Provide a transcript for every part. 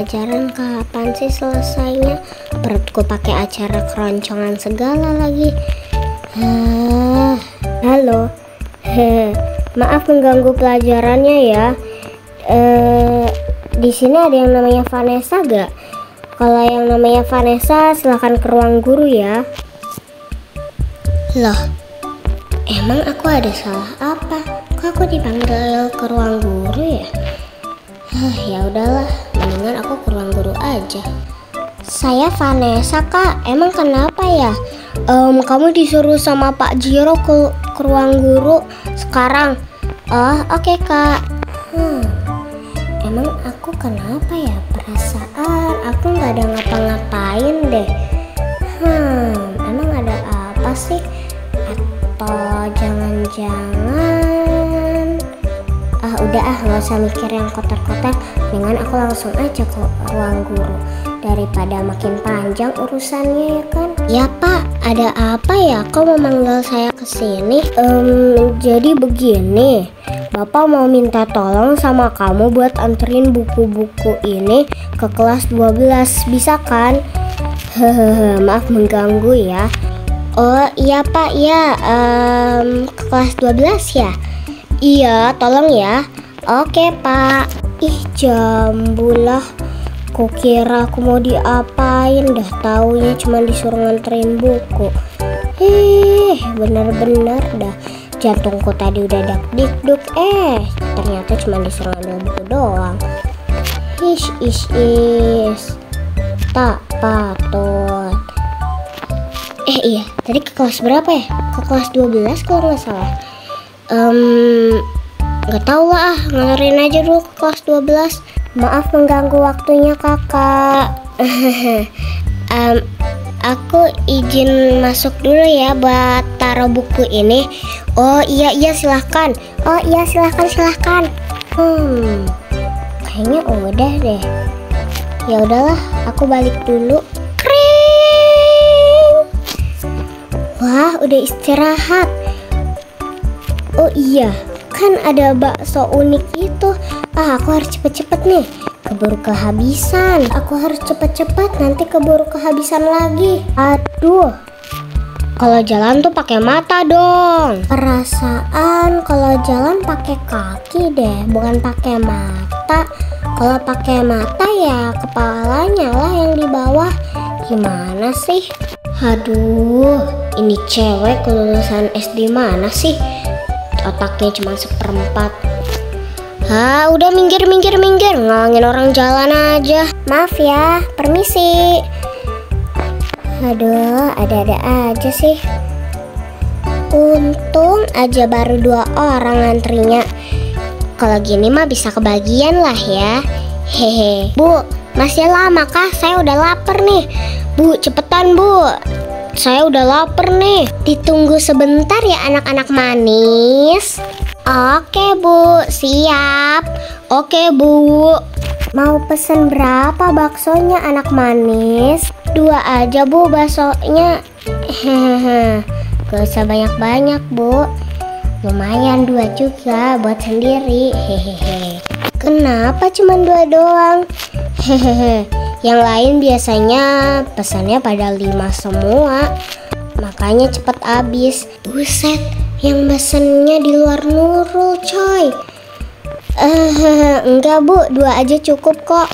pelajaran kapan sih selesainya? Perutku pakai acara keroncongan segala lagi. Halo. Maaf mengganggu pelajarannya ya. Di sini ada yang namanya Vanessa gak? Kalau yang namanya Vanessa silahkan ke ruang guru ya. Loh, emang aku ada salah apa? Kok aku dipanggil ke ruang guru ya? Ya udahlah, mendingan aku ke ruang guru aja. Saya Vanessa kak, emang kenapa ya? Kamu disuruh sama Pak Jiro ke ruang guru sekarang. Oh oke kak. Emang aku kenapa ya? Perasaan aku nggak ada ngapa-ngapain deh. Emang ada apa sih? Atau jangan-jangan udah nggak usah mikir yang kotor-kotor, dengan aku langsung aja ke ruang guru daripada makin panjang urusannya ya kan. Ya pak, ada apa ya? Kok mau manggil saya kesini? Jadi begini, bapak mau minta tolong sama kamu buat anterin buku-buku ini ke kelas 12, bisa kan? Maaf mengganggu ya. Oh iya pak ya, ke kelas 12 ya? Iya, tolong ya. Oke pak. Ih jambu lah. Kukira aku mau diapain, dah taunya cuma disuruh nganterin buku. Bener-bener dah. Jantungku tadi udah dak-dikduk, ternyata cuma disuruh ambil buku doang. Tak patut. Iya, tadi ke kelas berapa ya? Ke kelas 12 kalau nggak salah. Nggak tahu lah, nganterin aja dulu ke kelas 12. Maaf mengganggu waktunya kakak. Aku izin masuk dulu ya buat taruh buku ini. Oh iya silahkan. Oh iya silahkan. Kayaknya udah deh. Ya udahlah, aku balik dulu. Kring. Wah, udah istirahat. Oh iya, kan ada bakso unik itu. Aku harus cepet-cepet nih, keburu kehabisan. Aku harus cepet-cepet, nanti keburu kehabisan lagi. Aduh, kalau jalan tuh pakai mata dong. Perasaan kalau jalan pakai kaki deh, bukan pakai mata. Kalau pakai mata ya kepalanya lah yang di bawah. Gimana sih? Aduh, ini cewek kelulusan SD mana sih? Otaknya cuma seperempat. Udah minggir, ngalangin orang jalan aja. Maaf ya, permisi. Aduh, ada-ada aja sih. Untung aja baru 2 orang ngantrinya. Kalau gini mah bisa kebagian lah ya. Hehe. Bu, masih lama kah? Saya udah lapar nih. Bu, cepetan bu, saya udah lapar nih. Ditunggu sebentar ya anak-anak manis. Oke bu, siap. Oke bu. Mau pesen berapa baksonya anak manis? 2 aja bu baksonya. Gak usah banyak-banyak bu. Lumayan 2 juga buat sendiri. Hehehe. Kenapa cuma 2 doang? Hehehe. Yang lain biasanya pesannya pada 5 semua, makanya cepet habis. Buset, yang pesennya di luar Nurul coy. Enggak bu, 2 aja cukup kok.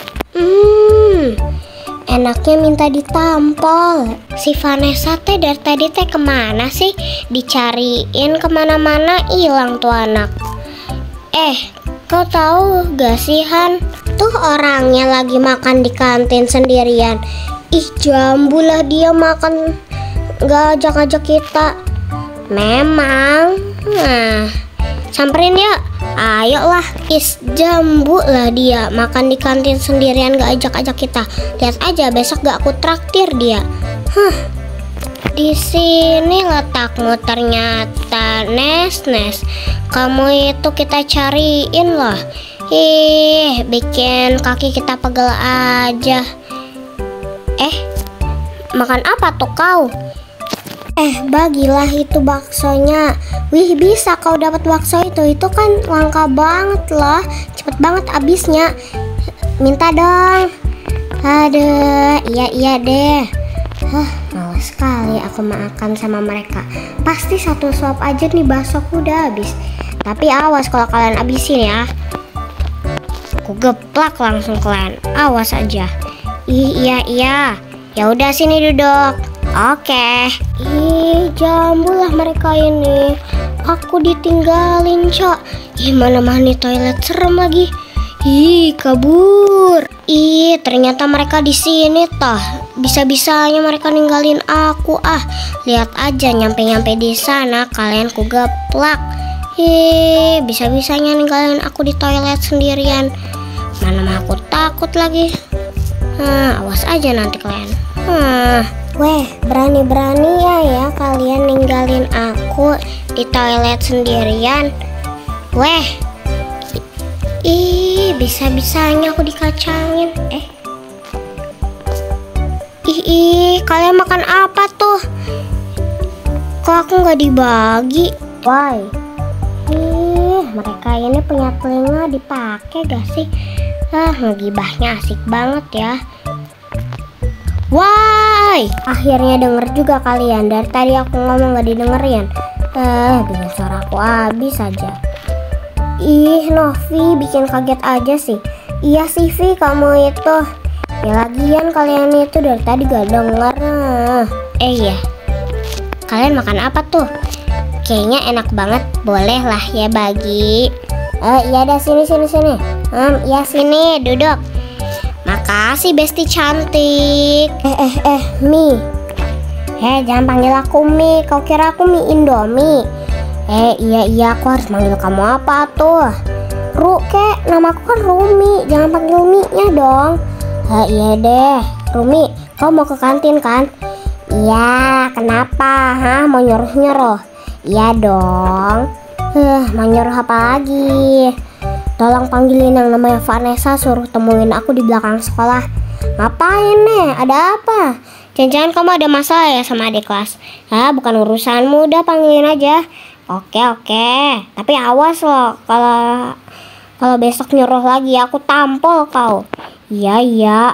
Enaknya minta ditampol. Si Vanessa teh dari tadi teh kemana sih? Dicariin kemana-mana hilang tuh anak. Kau tahu gak sih Han? Tuh orangnya lagi makan di kantin sendirian. Ih jambu lah dia makan, gak ajak-ajak kita. Memang. Samperin ya. Ayolah. Jambu lah dia makan di kantin sendirian gak ajak-ajak kita. Lihat aja besok gak aku traktir dia. Di sini letakmu ternyata Nes. Kamu itu kita cariin loh. Bikin kaki kita pegel aja. Makan apa tuh kau? Bagilah itu baksonya. Wih, bisa kau dapat bakso itu kan langka banget loh. Cepet banget habisnya. minta dong. Aduh, iya deh. Males sekali aku makan sama mereka. Pasti satu suap aja nih baksoku udah habis. Tapi awas kalau kalian habisin ya. Aku geplak langsung kalian. Awas aja. Iya. Ya udah sini duduk. Oke. Jambu lah mereka ini. Aku ditinggalin, Cok. Mana mani toilet serem lagi. Kabur. Ternyata mereka di sini toh. Bisa-bisanya mereka ninggalin aku. Lihat aja nyampe di sana kalian ku geplak. Bisa-bisanya ninggalin aku di toilet sendirian. Mana mah aku takut lagi. Awas aja nanti kalian. Weh, berani-berani ya kalian ninggalin aku di toilet sendirian. Weh. Bisa-bisanya aku dikacangin. Kalian makan apa tuh? Kok aku nggak dibagi? Why? Mereka ini punya telinga dipakai gak sih? Ngegibahnya asik banget ya. Why? Akhirnya denger juga kalian. Dari tadi aku ngomong gak didengerin. Bikin suara aku habis aja. Novi bikin kaget aja sih. Iya sih Vi, kamu itu. Ya lagian kalian itu dari tadi gak denger. Iya. Kalian makan apa tuh? Kayaknya enak banget. Boleh lah ya bagi. Iya dah sini. Iya sini duduk. Makasih Besti cantik. Mi. Jangan panggil aku Mi. Kau kira aku Mi Indomie? Iya aku harus manggil kamu apa tuh? Ru kek, namaku kan Rumi. Jangan panggil Mi-nya dong. Iya deh. Rumi, kau mau ke kantin kan? Iya, kenapa? Mau nyuruh? Iya dong. Mau nyuruh apa lagi? Tolong panggilin yang namanya Vanessa, suruh temuin aku di belakang sekolah. Ngapain nih? Ada apa? Jangan-jangan kamu ada masalah ya sama adik kelas? Bukan urusanmu, udah panggilin aja. Oke. Tapi awas loh, kalau besok nyuruh lagi aku tampol kau. Iya.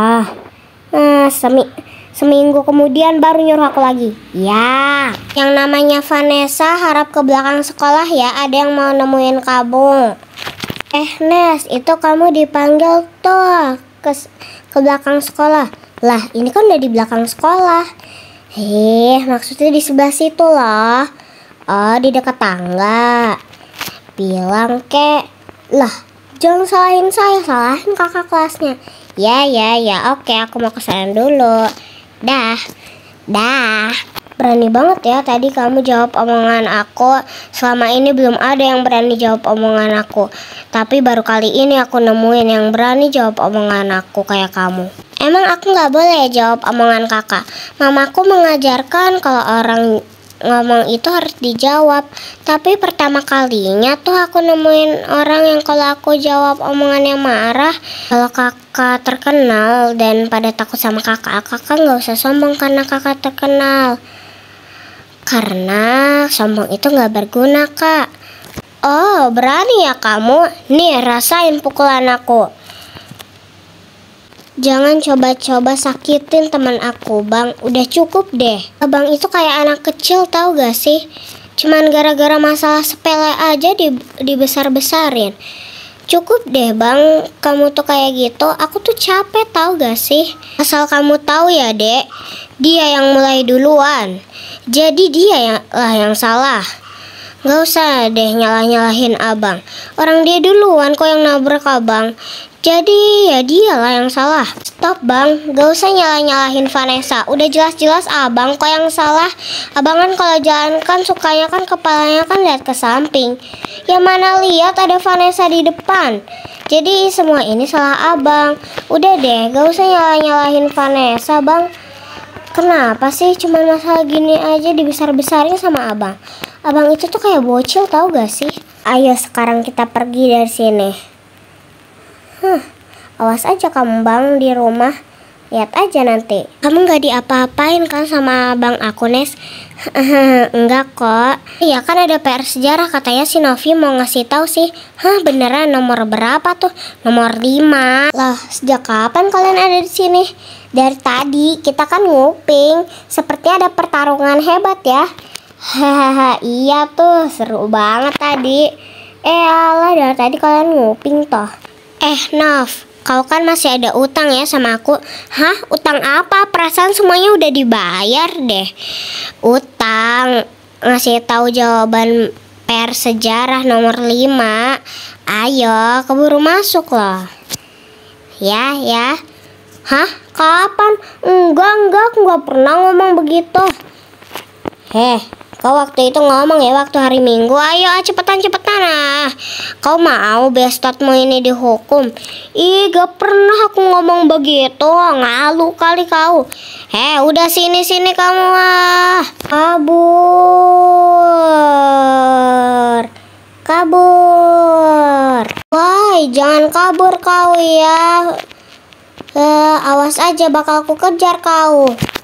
Seminggu kemudian baru nyuruh aku lagi. Ya. Yang namanya Vanessa harap ke belakang sekolah ya. Ada yang mau nemuin kamu. Nes, itu kamu dipanggil tuh ke belakang sekolah. Lah, ini kan udah di belakang sekolah. Maksudnya di sebelah situ loh. Di dekat tangga. Bilang kek. Lah, jangan salahin saya, salahin kakak kelasnya. Ya, oke, aku mau kesana dulu. Dah. Berani banget ya tadi kamu jawab omongan aku. Selama ini belum ada yang berani jawab omongan aku. Tapi baru kali ini aku nemuin yang berani jawab omongan aku kayak kamu. Emang aku gak boleh jawab omongan kakak? Mamaku mengajarkan kalau orang ngomong itu harus dijawab. Tapi pertama kalinya tuh aku nemuin orang yang kalau aku jawab omongannya marah. Kalau kakak terkenal dan pada takut sama kakak gak usah sombong karena kakak terkenal. Karena sombong itu gak berguna kak. Berani ya kamu? Nih rasain pukulan aku. Jangan coba-coba sakitin teman aku, Bang. Udah cukup deh. Abang itu kayak anak kecil, tahu gak sih? Cuman gara-gara masalah sepele aja dibesar-besarin. Cukup deh, Bang. Kamu tuh kayak gitu. Aku tuh capek, tahu gak sih? Asal kamu tahu ya, Dek. Dia yang mulai duluan. Jadi dia yang salah. Gak usah deh nyalah-nyalahin abang. Orang dia duluan kok yang nabrak abang. Jadi ya dialah yang salah. Stop bang, gak usah nyalah-nyalahin Vanessa. Udah jelas-jelas abang kok yang salah. Abang kan kalau jalan kan sukanya kan kepalanya kan lihat ke samping. Yang mana lihat ada Vanessa di depan. Jadi semua ini salah abang. Udah deh, gak usah nyalah-nyalahin Vanessa bang. Kenapa sih cuma masalah gini aja dibesar-besarin sama abang? Abang itu tuh kayak bocil, tahu gak sih? Ayo sekarang kita pergi dari sini. Awas aja kamu bang di rumah. Lihat aja nanti. Kamu nggak diapa-apain kan sama bang aku, Nes? Enggak kok. Iya kan ada PR sejarah, katanya si Novi mau ngasih tahu sih. Hah, beneran? Nomor berapa tuh? Nomor 5. Lah, sejak kapan kalian ada di sini? Dari tadi kita kan nguping. Seperti ada pertarungan hebat ya. Hahaha, iya tuh, seru banget tadi. Alah, dari tadi kalian nguping toh. Nov, kau kan masih ada utang ya sama aku. Hah? Utang apa? Perasaan semuanya udah dibayar deh. Utang. Ngasih tahu jawaban PR sejarah nomor 5. Ayo, keburu masuk loh. Ya. Hah? Kapan? Enggak, aku nggak pernah ngomong begitu. Kau waktu itu ngomong ya, waktu hari Minggu. Ayo cepetan ah. Kau mau bestotmu ini dihukum? Ih, gak pernah aku ngomong begitu. Ngalu kali kau. Udah sini kamu ah. Kabur. Woi, jangan kabur kau ya. Awas aja, bakal aku kejar kau.